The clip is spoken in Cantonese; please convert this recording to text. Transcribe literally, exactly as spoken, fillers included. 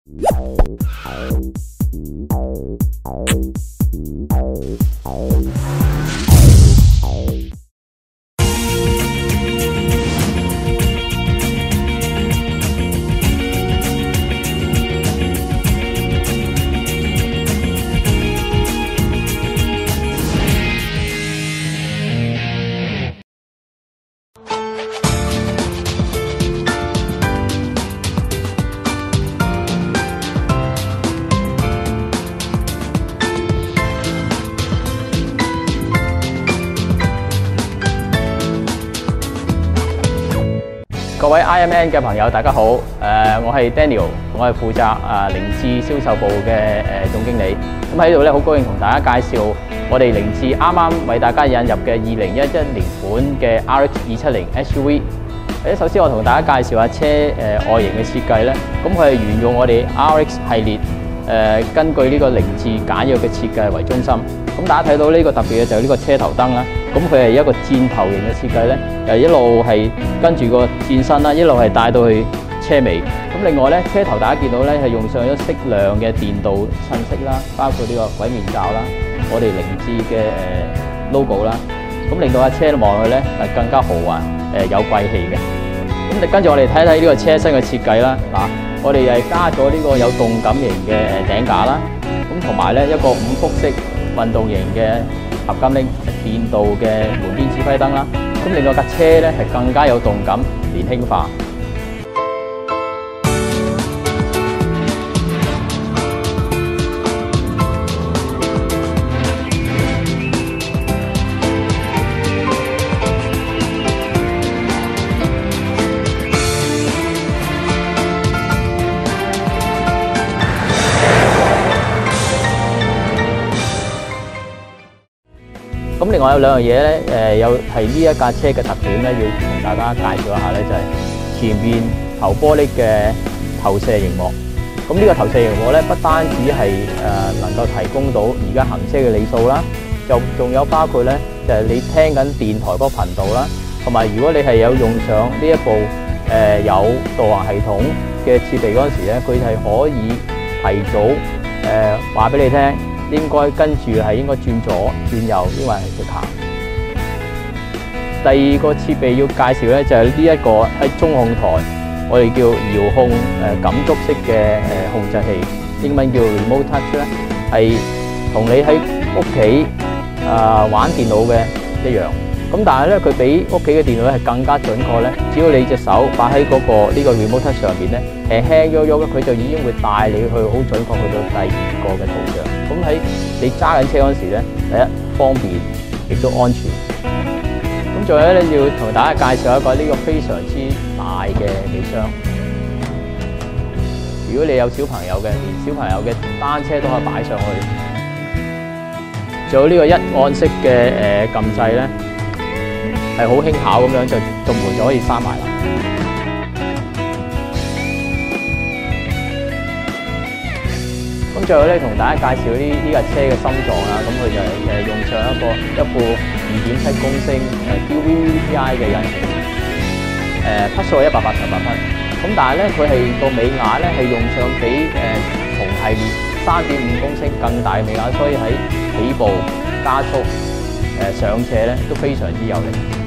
各位 I M N 嘅朋友，大家好。誒、呃，我係 Daniel， 我係負責啊凌志銷售部嘅誒總經理。咁喺度咧，好高興同大家介紹我哋凌志啱啱為大家引入嘅二零一一年款嘅 R X 二七零 S U V。誒，首先我同大家介紹下車誒、呃、外形嘅設計咧。咁佢係沿用我哋 R X 系列誒、呃，根據呢個凌志簡約嘅設計為中心。咁大家睇到呢個特別嘅就係呢個車頭燈啦。咁佢係一個箭頭型嘅設計咧，又一路係跟住個箭身啦，一路係帶到去車尾。咁另外咧，車頭大家見到咧係用上咗適量嘅電鍍襯色啦，包括呢個鬼面罩啦，我哋凌志嘅誒 logo 啦，咁令到架車望落去咧係更加豪華誒有貴氣嘅。咁跟住我哋睇睇呢個車身嘅設計啦，嗱，我哋係加咗呢個有動感型嘅誒頂架啦，咁同埋咧一個五輻式運動型嘅合金鈴電鍍嘅門邊指揮燈啦，咁令到架車咧係更加有動感、年輕化。咁另外有兩樣嘢咧，誒有係呢一架車嘅特點咧，要同大家介紹一下咧，就係前面頭玻璃嘅投射熒幕。咁呢個投射熒幕咧，不單止係誒能夠提供到而家行車嘅里數啦，就仲有包括咧，就係你聽緊電台嗰個頻道啦，同埋如果你係有用上呢一部誒有導航系統嘅設備嗰陣時咧，佢係可以提早誒話俾你聽。應該跟住係應該轉左、轉右，因為係直行。第二個設備要介紹咧，就係呢一個喺中控台，我哋叫遙控誒感觸式嘅誒控制器，英文叫 Remote Touch 咧，係同你喺屋企啊玩電腦嘅一樣。咁但係咧，佢比屋企嘅電腦咧係更加準確咧。只要你隻手擺喺嗰個呢個 Remote Touch 上面咧，輕輕喐喐，佢就已經會帶你去好準確去到第二個嘅圖像。咁喺你揸緊車嗰時咧，第一方便，亦都安全。咁仲有咧，要同大家介紹一個呢個非常之大嘅尾箱。如果你有小朋友嘅，連小朋友嘅單車都可以擺上去。仲有呢個一按式嘅誒撳掣咧，係好輕巧咁樣就個門就可以閂埋啦。咁最後咧，同大家介紹呢呢架車嘅心臟啦，咁佢就係誒用上一個一副二點七公升誒 D V V T I 嘅引擎，誒匹數係一百八十八匹。咁但係咧，佢係個尾牙咧係用上比誒同系列三點五公升更大嘅尾牙，所以喺起步、加速、誒上斜咧都非常之有力。